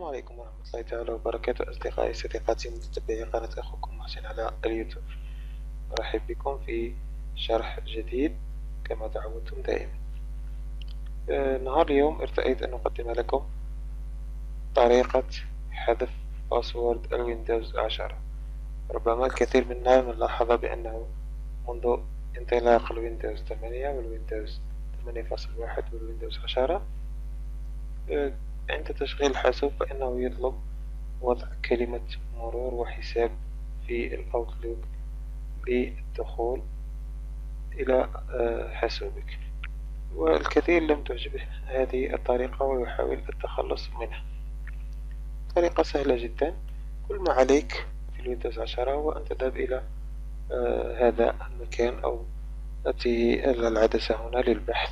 عليكم ورحمة الله تعالى وبركاته، أصدقائي صديقاتي متتبعي قناة أخوكم محسن على اليوتيوب. أرحب بكم في شرح جديد كما تعودتم دائما. نهار اليوم ارتأيت أن أقدم لكم طريقة حذف باسورد الويندوز 10. ربما الكثير منا لاحظ بأنه منذ انطلاق الويندوز 8 والويندوز 8.1 والويندوز 10 عند تشغيل الحاسوب فإنه يطلب وضع كلمة مرور وحساب في الأوتلوك للدخول إلى حاسوبك، والكثير لم تعجبه هذه الطريقة ويحاول التخلص منها. طريقة سهلة جدا. كل ما عليك في الويندوز 10 هو أن تذهب إلى هذا المكان أو هذه العدسة هنا للبحث،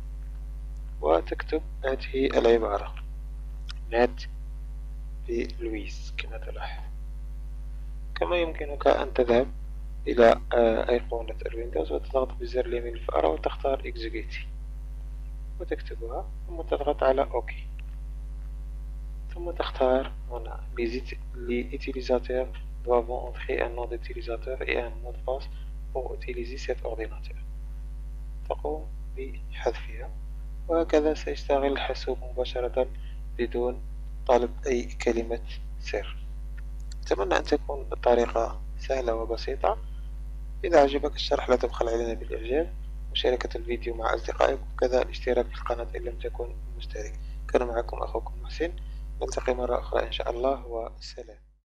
وتكتب هذه العبارة مات بلويس كما تلاحظ. كما يمكنك أن تذهب إلى أيقونة الويندوز وتضغط بزر اليمين الفأرة وتختار Execute وتكتبها، ثم تضغط على OK، ثم تختار هنا Les utilisateurs doivent entrer un nom d'utilisateur et un mot de passe pour utiliser cet ordinateur. تقوم بحذفها، وهكذا سيشتغل الحاسوب مباشرة بدون طلب أي كلمة سر. أتمنى أن تكون الطريقة سهلة وبسيطة. إذا عجبك الشرح لا تبخل علينا بالإعجاب، مشاركة الفيديو مع أصدقائك، وكذا الاشتراك في القناة إن لم تكن مشترك. كان معكم أخوكم محسن، نلتقي مرة أخرى إن شاء الله، والسلام.